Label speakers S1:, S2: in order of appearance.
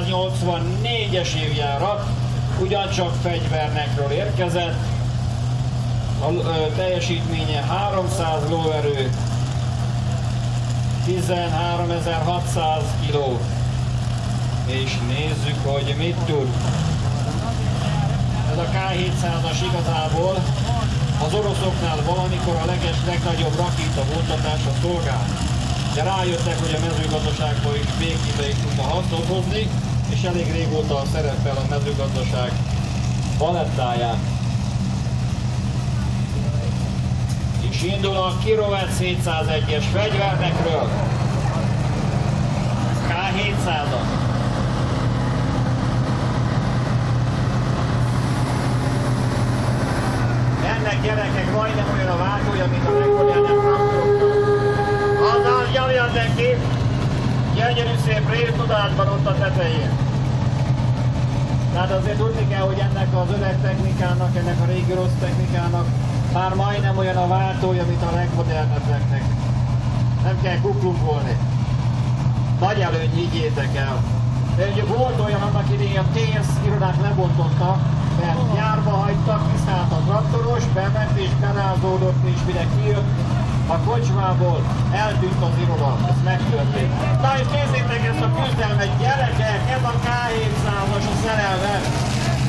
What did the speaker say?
S1: 1984-es évjárat, ugyancsak fegyvernekről érkezett. A teljesítménye 300 lóerő, 13.600 kg. És nézzük, hogy mit tud. Ez a K700-as igazából az oroszoknál valamikor a legnagyobb rakétavontatásra szolgál. De rájöttek, hogy a mezőgazdaságban is békébe is tudna hasznot hozni, és elég régóta szerepel a mezőgazdaság palettáján. És indul a Kirovec 701-es fegyvernekről. K700-as. Ennek gyerekek majdnem olyan a váltója, mint a legmodernebb traktoroknak. Azzal nyomjon neki! Gyönyörű szép révtudátban ott a tetején. Tehát azért tudni kell, hogy ennek az öreg technikának, ennek a régi rossz technikának már majdnem olyan a váltója, mint a legmodernebbeknek. Nem kell kuklungolni. Nagy előny, higgyétek el. De ugye volt olyan annak idején, a TS irodák lebontottak, mert nyárba hagytak, kiszállt a traktoros, bement és berázódott, és mire kijött a kocsmából, eltűnt az iroda. Ez megtörtént. Na és nézzétek ezt a küzdelmet, gyerekek, ez a K700-as a szerelmes.